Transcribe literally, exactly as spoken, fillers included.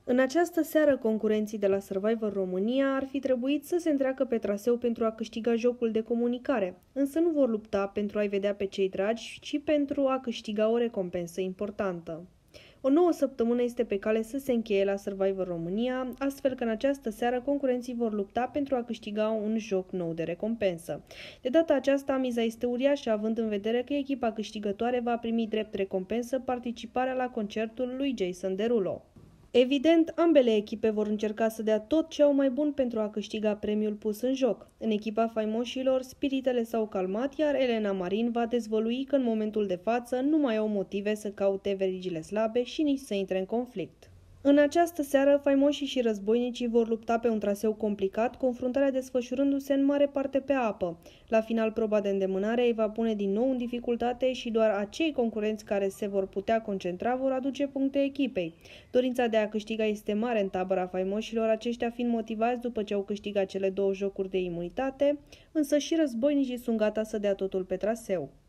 În această seară, concurenții de la Survivor România ar fi trebuit să se întreacă pe traseu pentru a câștiga jocul de comunicare, însă nu vor lupta pentru a-i vedea pe cei dragi, ci pentru a câștiga o recompensă importantă. O nouă săptămână este pe cale să se încheie la Survivor România, astfel că în această seară concurenții vor lupta pentru a câștiga un joc nou de recompensă. De data aceasta, miza este uriașă, având în vedere că echipa câștigătoare va primi drept recompensă participarea la concertul lui Jason Derulo. Evident, ambele echipe vor încerca să dea tot ce au mai bun pentru a câștiga premiul pus în joc. În echipa faimoșilor, spiritele s-au calmat, iar Elena Marin va dezvălui că în momentul de față nu mai au motive să caute verigile slabe și nici să intre în conflict. În această seară, faimoșii și războinicii vor lupta pe un traseu complicat, confruntarea desfășurându-se în mare parte pe apă. La final, proba de îndemânare îi va pune din nou în dificultate și doar acei concurenți care se vor putea concentra vor aduce puncte echipei. Dorința de a câștiga este mare în tabăra faimoșilor, aceștia fiind motivați după ce au câștigat cele două jocuri de imunitate, însă și războinicii sunt gata să dea totul pe traseu.